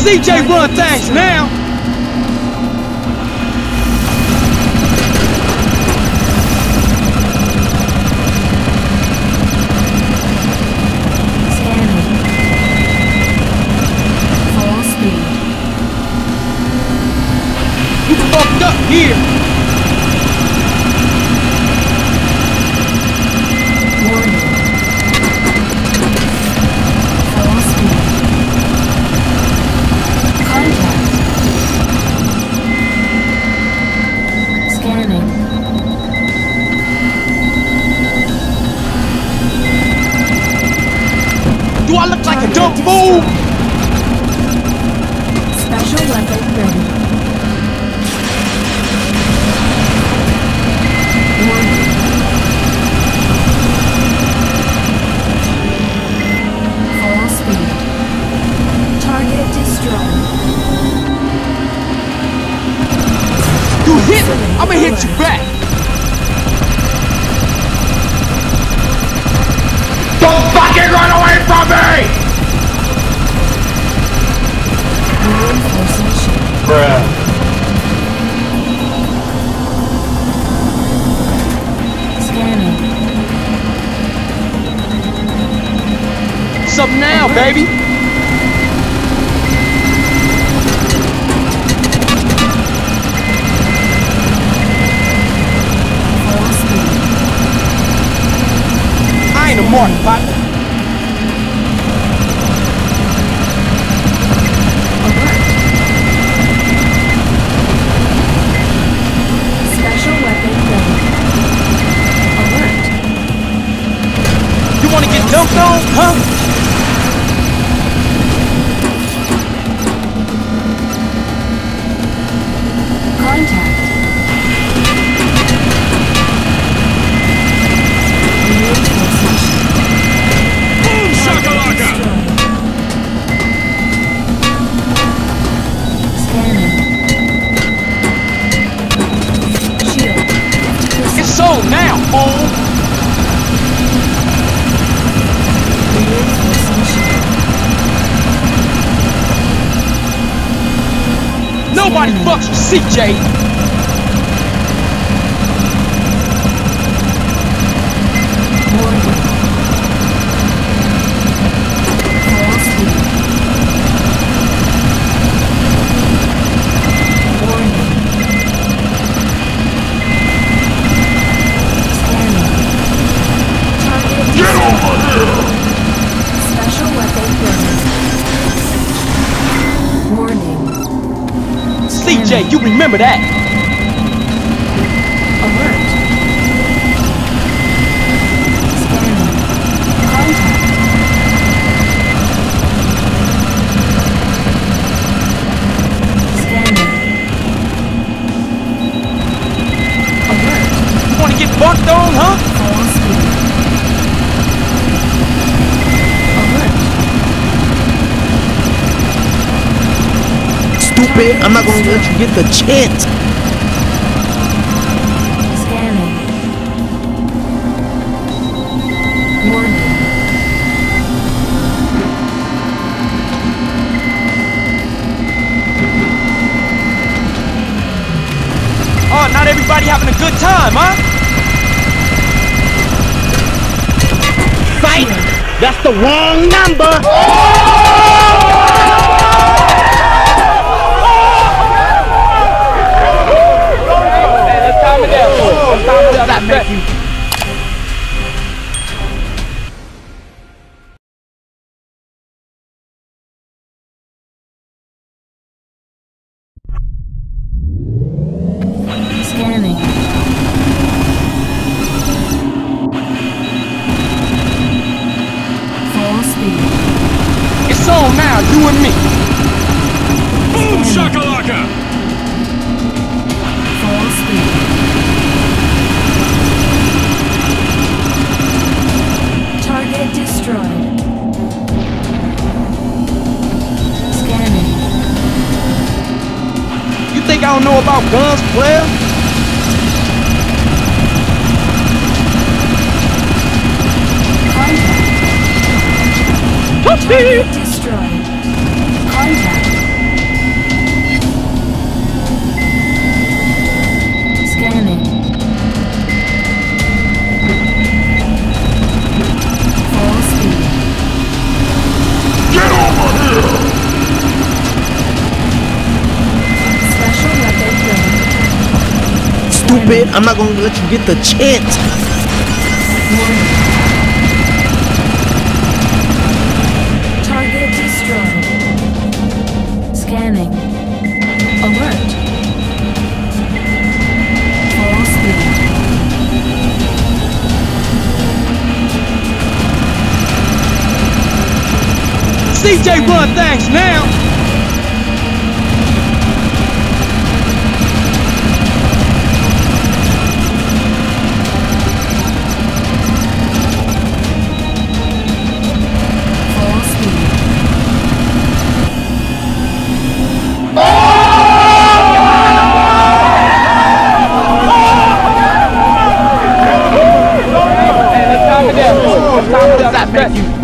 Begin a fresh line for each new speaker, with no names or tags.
CJ run things now. You fucked up here.
Warning. Full speed. Contact. Scanning.
Do I look like a dumb fool?
Special weapon ready. Warning. Full speed. Target destroyed.
You hit me, I'ma hit you back. Don't fucking run away from me!
Reinforcing shield.
Bruh.
Scanning.
What's up now, baby?
Full speed.
I ain't a mark, partner.
Alert. Special weapon ready. Alert.
You wanna get dumped on, huh?
Contact. Reinforcing shield.
Boom shakalaka!
Scanning. Shield.
It's on now, fool.
Reinforcing shield.
Nobody fucks with CJ.
Warning. Full speed. Warning. Scanning. Target
Get over here!
Special weapon ready. Warning.
CJ, you remember that.
Alert. Scanning. Contact. Scanning. Alert.
Wanna get bucked on, huh?
Full speed. Alert.
Stupid, I'm not gonna let you get the chance.
Scanning. Warning.
Oh, not everybody having a good time, huh?
Fight! That's the wrong number!
Let's calm it down. Let's calm it down.
Thank you.
Scanning. Full speed.
It's on now, you and me.
Boom shakalaka!
Full speed. Target destroyed. Scanning.
You think I don't know about guns, player?
Contact. Target destroyed. Contact.
stupid. I'm not gonna let you get the chance.
Warning. Target destroyed. Scanning. Alert. Full speed.
CJ run things now.
Full speed.
Let's calm it down. Let's calm it down.
Stop, man. You